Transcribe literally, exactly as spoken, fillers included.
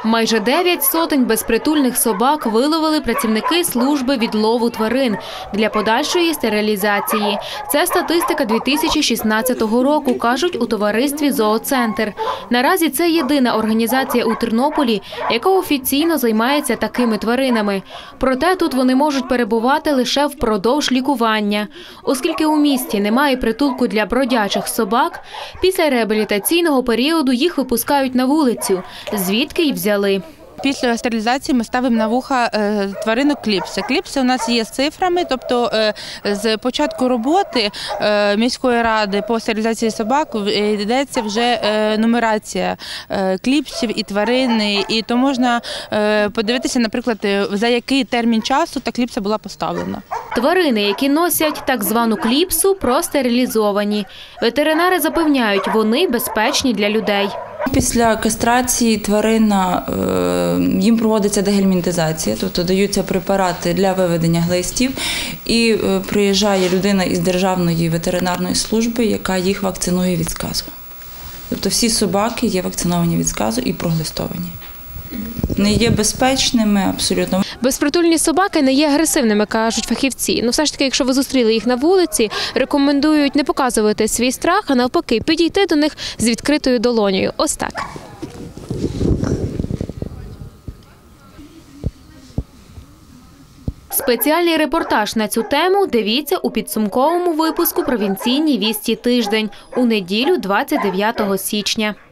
Майже дев'ять сотень безпритульних собак виловили працівники служби відлову тварин для подальшої стерилізації. Це статистика дві тисячі шістнадцятого року, кажуть у товаристві «Зооцентр». Наразі це єдина організація у Тернополі, яка офіційно займається такими тваринами. Проте тут вони можуть перебувати лише впродовж лікування. Оскільки у місті немає притулку для бродячих собак, після реабілітаційного періоду їх випускають на вулицю, звідки й взяли. Після стерилізації ми ставимо на вуха е, тваринок кліпси. Кліпси у нас є з цифрами, тобто е, з початку роботи е, міської ради по стерилізації собак йдеться вже е, нумерація е, кліпсів і тварини, і то можна е, подивитися, наприклад, за який термін часу та кліпса була поставлена. Тварини, які носять так звану кліпсу, простерилізовані. Ветеринари запевняють, вони безпечні для людей. Після кастрації тварина, їм проводиться дегельмінтизація, тобто даються препарати для виведення глистів, і приїжджає людина із Державної ветеринарної служби, яка їх вакцинує від сказу. Тобто всі собаки є вакциновані від сказу і проглистовані. Не є безпечними абсолютно. Безпритульні собаки не є агресивними, кажуть фахівці. Ну все ж таки, якщо ви зустріли їх на вулиці, рекомендують не показувати свій страх, а навпаки, підійти до них з відкритою долонею. Ось так. Спеціальний репортаж на цю тему дивіться у підсумковому випуску «Провінційні вісті тиждень» у неділю двадцять дев'ятого січня.